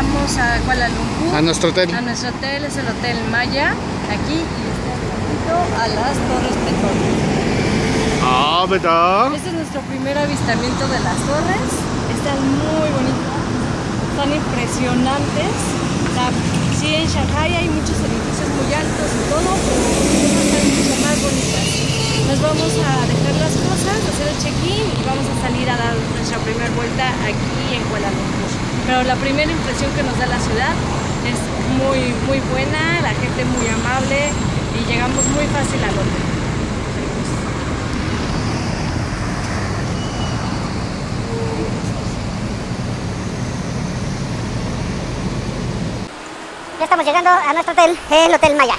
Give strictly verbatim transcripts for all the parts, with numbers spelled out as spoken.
llegamos a Kuala Lumpur. A nuestro hotel. A nuestro hotel, es el Hotel Maya, aquí, y está a las Torres Petronas. Ah, ¿verdad? Este es nuestro primer avistamiento de las torres. Están muy bonitas, están impresionantes. O sea, sí, en Shanghai hay muchos edificios muy altos y todo, pero estas están mucho más bonitas. Nos vamos a dejar las cosas, hacer el check-in y vamos a salir a dar nuestra primera vuelta aquí en Kuala Lumpur. Pero la primera impresión que nos da la ciudad es muy, muy buena, la gente muy amable y llegamos muy fácil al hotel. Ya estamos llegando a nuestro hotel, el Hotel Maya.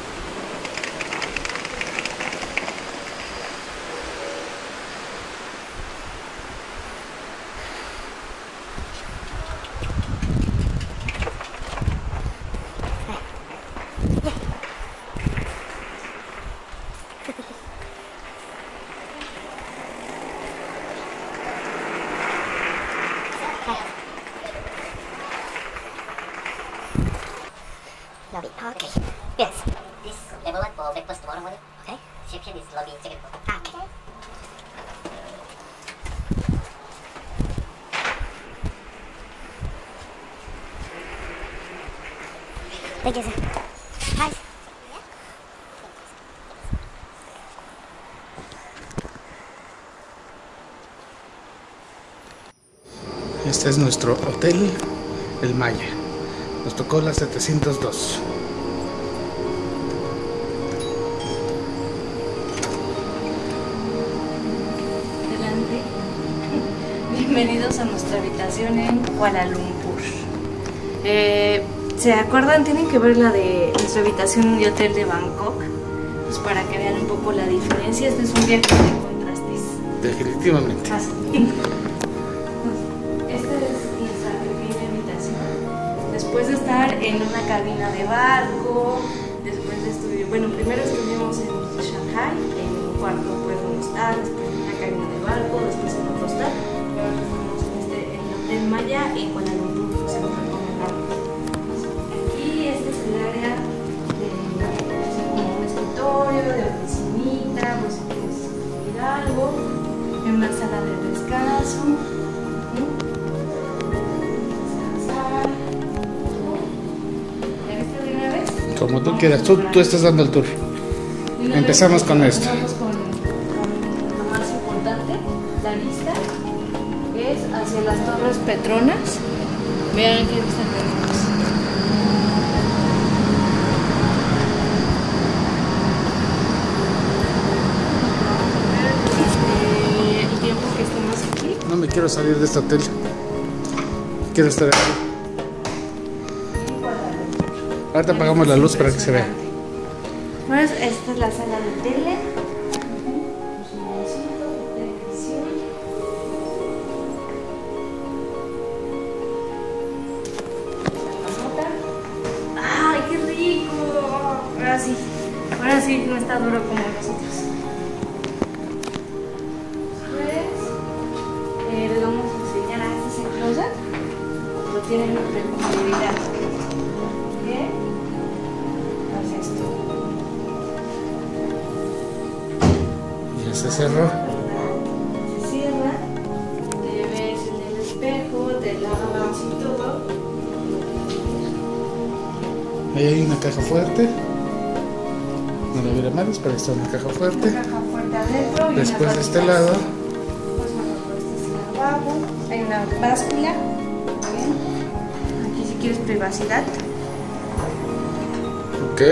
Lobby. Okay. Yes. This level one for breakfast tomorrow morning. Okay. Reception is lobby second floor. Ah, okay. Thank you, sir. Hi. Este es nuestro hotel, el Maya. Nos tocó la setecientos dos. Adelante. Bienvenidos a nuestra habitación en Kuala Lumpur. Eh, ¿Se acuerdan? Tienen que ver la de nuestra habitación de hotel de Bangkok. Pues para que vean un poco la diferencia. Este es un viaje de contrastes. Definitivamente. Así. Esta es nuestra pequeña habitación. Después de estar en una cabina de barco, después de estudiar, bueno, primero estuvimos en Shanghai, en un cuarto pues un hostal, después en una cabina de barco, después en otro hostal, y ahora estamos en, este, en el Hotel Maya en Kuala Lumpur, se nos recomendamos. Aquí este es el área de, es como un escritorio, de oficinita, pues si quieres escribir algo, en una sala de descanso. Como tú quieras, tú, tú estás dando el tour. Empezamos con esto. Empezamos con, con lo más importante, la vista es hacia las Torres Petronas. Vean qué vista tenemos. Eh, el tiempo que estemos aquí. No me quiero salir de este hotel. Quiero estar aquí. Ahorita apagamos la luz para que se vea. Pues esta es la sala de tele. Televisión. ¡Ay, qué rico! Ahora sí, ahora sí no está duro como nosotros. Pues eh, les vamos a enseñar a este closet. Lo tienen en profundidad. Ya se cerró. Se cierra, te ves en el espejo, te lavas y todo. Ahí hay una caja fuerte. No la hubiera mal, pero está una caja fuerte. Una caja fuerte adentro. Después de este lado. Pues bueno, pues este es el lavabo. Hay una báscula. ¿Ven? Aquí si quieres privacidad. Ok.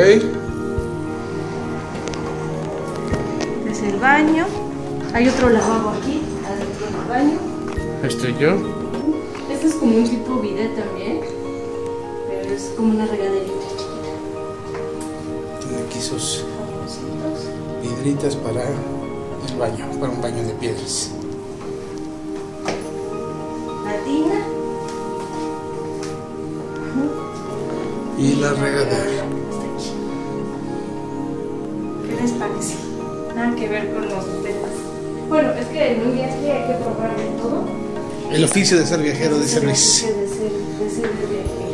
Es el baño. Hay otro lavabo aquí, adentro del baño. Ahí estoy yo. Este es como un tipo bidet también, pero es como una regaderita chiquita. Tiene aquí sus piedritas para el baño, para un baño de piedras. La tina. Y la regadera. Está aquí. ¿Qué les parece? Nada que ver con los hoteles. Bueno, es que en un viaje hay que probar de todo. El oficio de ser viajero, dice Luis. El oficio de ser, de ser de viajero.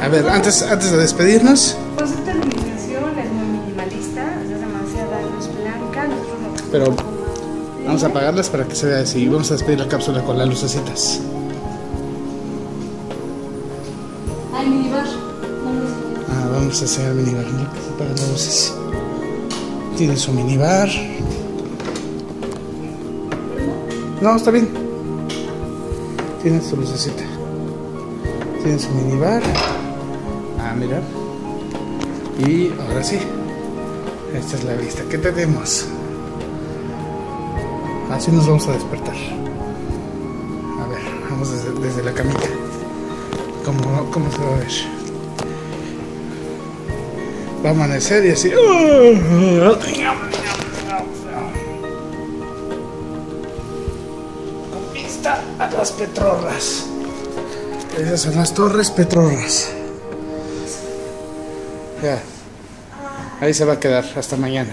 A ver, antes, antes de despedirnos. Pues esta iluminación es muy minimalista, es demasiada luz blanca. Nosotros no Pero vamos a apagarlas para que se vea así. Vamos a despedir la cápsula con las lucecitas. Ay, minibar. Ah, vamos a hacer el minibar. ¿No? Que se apagan las luces. Tiene su minibar. No, está bien. Tiene su lucecita. Tiene su minibar. Ah, mira. Y ahora sí. Esta es la vista que tenemos. Así nos vamos a despertar. A ver, vamos desde, desde la camita. ¿Cómo, ¿Cómo se va a ver? Va a amanecer y así. Con vista a las Petrorras. Esas son las Torres Petrorras. Ya. Ahí se va a quedar hasta mañana.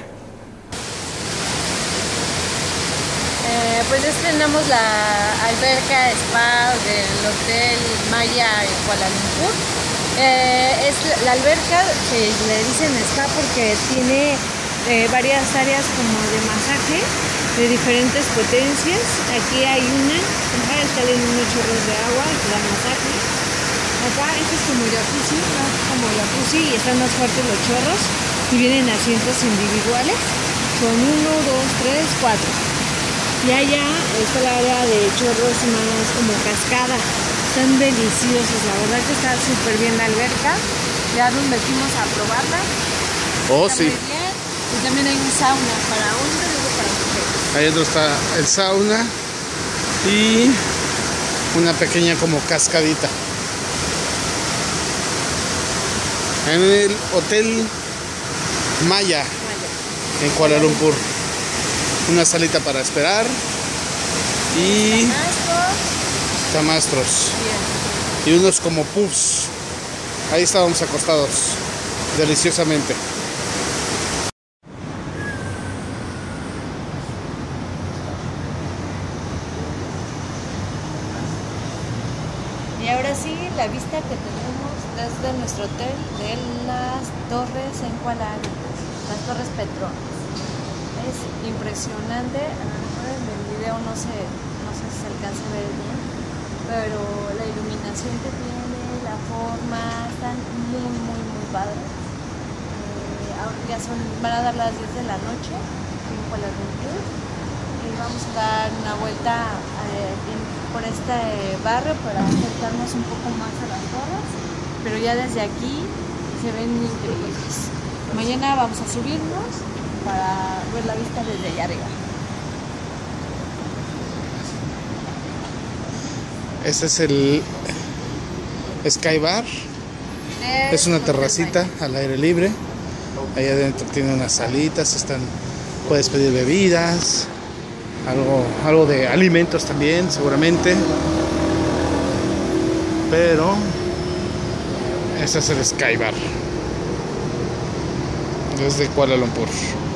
Eh, pues ya estrenamos la alberca spa del Hotel Maya en Kuala Lumpur. Eh, es la alberca que le dicen spa porque tiene eh, varias áreas como de masaje de diferentes potencias. Aquí hay una, acá salen unos chorros de agua que dan masaje. Acá este es como jacuzzi, ¿no? Como jacuzzi y están más fuertes los chorros y vienen asientos individuales. Son uno, dos, tres, cuatro. Y allá está el área de chorros más como cascada. Están deliciosos, la verdad que está súper bien la alberca. Ya nos metimos a probarla. Oh, Está sí. muy bien. Y también hay un sauna para hombres y otro para mujeres. Ahí dentro está el sauna y una pequeña como cascadita. En el Hotel Maya en Kuala Lumpur. Una salita para esperar y camastros y unos como puffs. Ahí estábamos acostados deliciosamente. Y ahora sí, la vista que tenemos desde nuestro hotel de las torres en Kuala Lumpur, las torres Petrorras. Es impresionante, a lo mejor en el video no sé, no sé si se alcanza a ver bien, pero la iluminación que tiene, la forma, están muy, muy, muy padres. Eh, ahora ya son, van a dar las diez de la noche en Kuala Lumpur y vamos a dar una vuelta eh, en- por este barrio para acercarnos un poco más a las torres, pero ya desde aquí se ven increíbles. Mañana vamos a subirnos para ver la vista desde allá arriba. Este es el Sky Bar. Es una terracita al aire libre. Ahí adentro tiene unas salitas, están, puedes pedir bebidas, algo, algo de alimentos también, seguramente. Pero este es el Sky Bar desde Kuala Lumpur.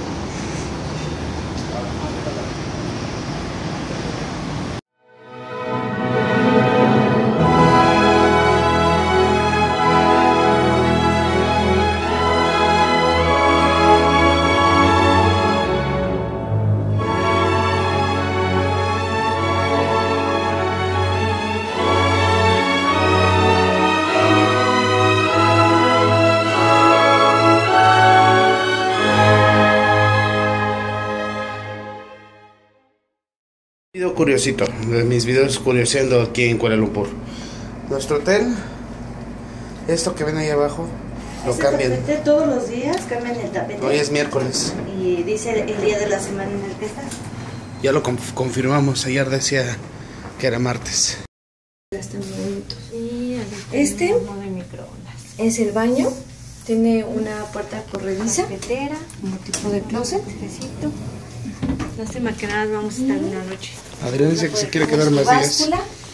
Video curiosito, de mis videos curioseando aquí en Kuala Lumpur. Nuestro hotel, esto que ven ahí abajo, lo Ese cambian. tapete todos los días cambian el tapete. Hoy es miércoles, Y dice el día de la semana en el que estás. ya lo conf- confirmamos, ayer decía que era martes. Están muy bonitos. Y Este horno de microondas. es el baño. Tiene una puerta corrediza. Cafetera, Como tipo de closet. tecito. Lástima que nada más vamos a estar una noche. Adrián dice que se quiere Tiene quedar su más días. báscula.